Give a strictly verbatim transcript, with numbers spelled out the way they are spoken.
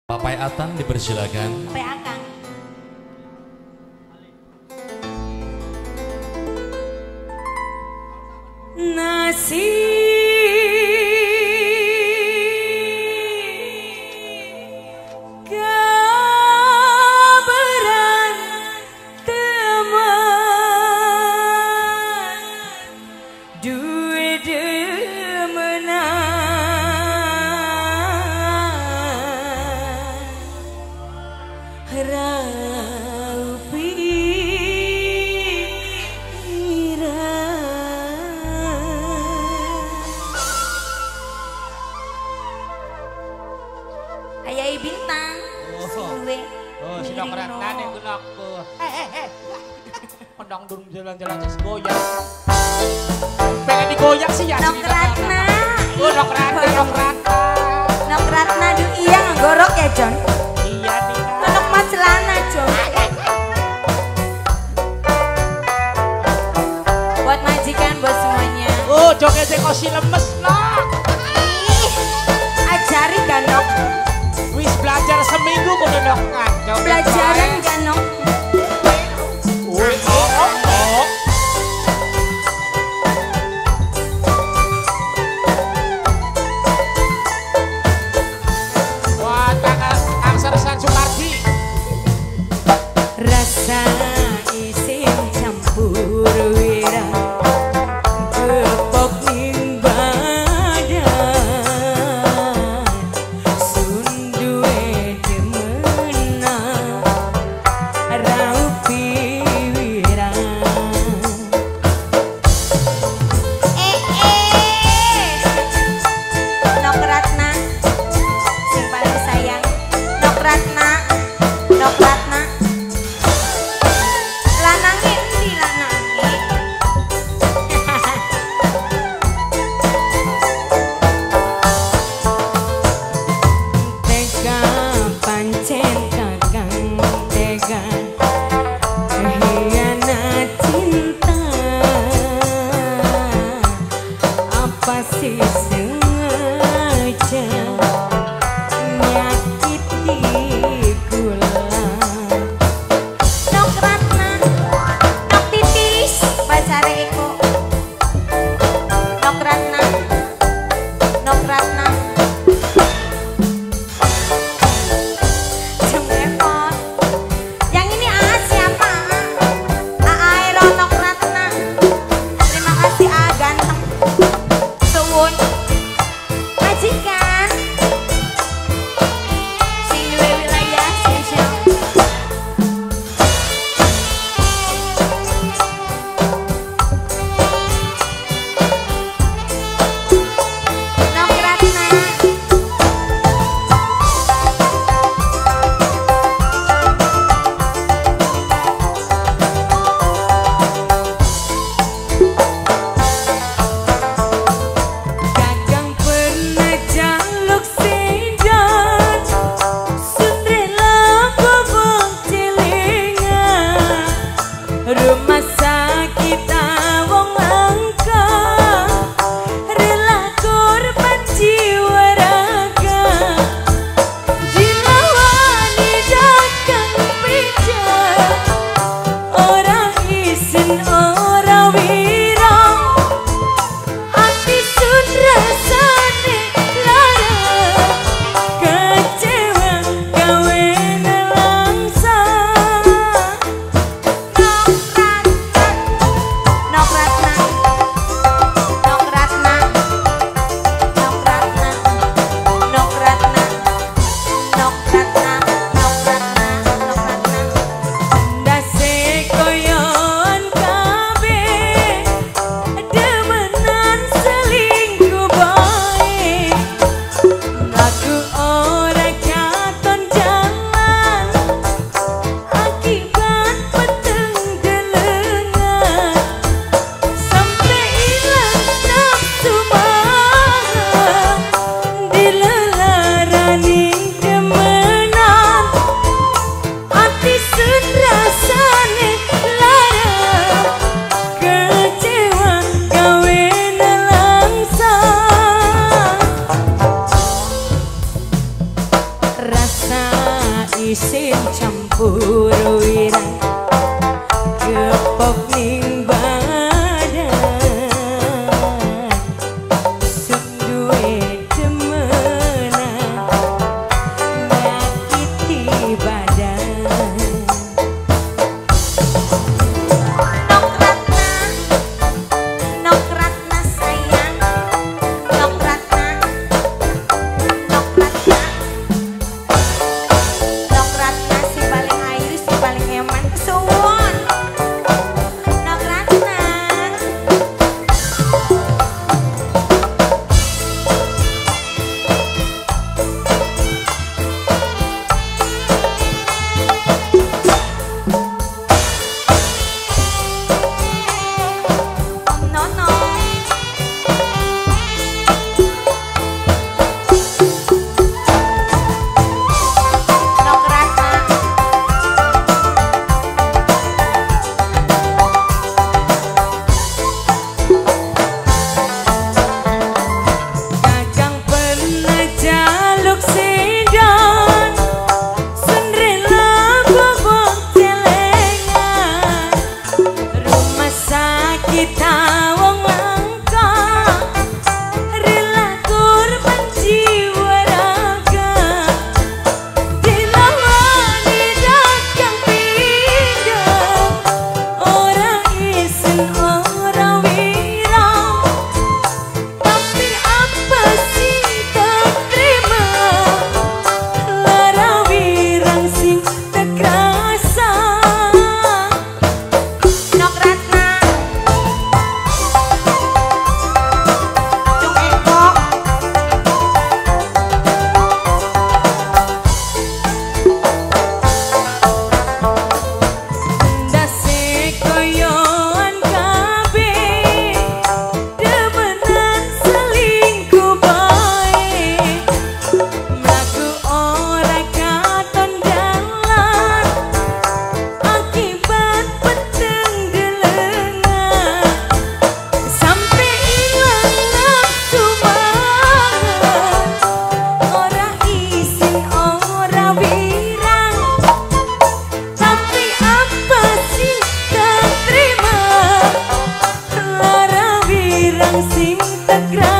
Pak Pai Atan dipersilakan. Pai Akang. Nasi kabaran teman duwe demenan raupi Ayai Bintang. Oh, oh si Dok Ratna nih genak tuh. Eh eh eh. Pendang dun jalan-jalan jas goyang. Pengen digoyang sih ya. Dok Ratna. Oh Dok Ratna, Dok Ratna. Dok Ratna duh iya nggorok ya Jon. Iya nih. Anak mas celana Jon. Buat majikan buat semuanya. Oh joget kosi lemes lah. Ih, ajari kan Dok. Wis belajar seminggu kudu Dok kan. Belajaran kan Dok. Wih, oh, oh, oh. Wah, Kang Sersan Sukardi. Rasa isim campur wira kepok ning badan sun duwe demenan raupi wira eh eh Dok Ratna sing paling sayang Dok Ratna Dok Ratna lanange endi lanange tega pancen kakang tega hianat cinta apa sih sengaja nyakiti kula isin campur wirang kepok ning badan sing duwe demenan nyakiti badan. Nok Ratna, Nok Ratna sayang, Nok Ratna, Nok Ratna, Nok Ratna si paling ayu si paling eman kesuwun. Nok Ratna. Om Nono. Nok Ratna. Kakang pernah jaluk sidon Sunrela bobok celengan rumah sakit tawang langka rela korban jiwa raga dilawani dagang pindang orang isin orang wirang tapi apa sih tak terima lara wirang sing tak kerasa. Nok Ratna. Cung Eko. Ndase koyoan kabeh demenan selingkuh bae mlaku ora katon dalan akibat petenggelengan sampai ilang nafsu mangan ora isin ora wirang tapi apa sih tak terima lara wirang sing tak